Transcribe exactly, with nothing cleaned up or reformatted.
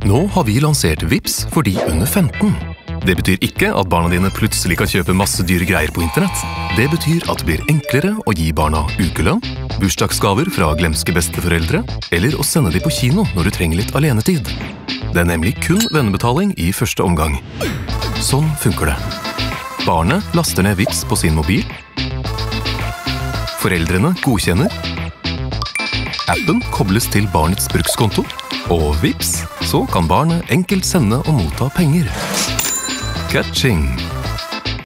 Nå har vi lansert Vipps for de under femten. Det betyr ikke at barna dine plutselig kan kjøpe masse dyre greier på internett. Det betyr at det blir enklere å gi barna ukelønn, bursdagsgaver fra glemske besteforeldre, eller å sende dem på kino når du trenger litt alenetid. Det er nemlig kun vennebetaling i første omgang. Sånn funker det. Barnet laster ned Vipps på sin mobil. Foreldrene godkjenner. Appen kobles til barnets brukskonto. Og Vipps, så kan barnet enkelt sende og motta penger. Catching!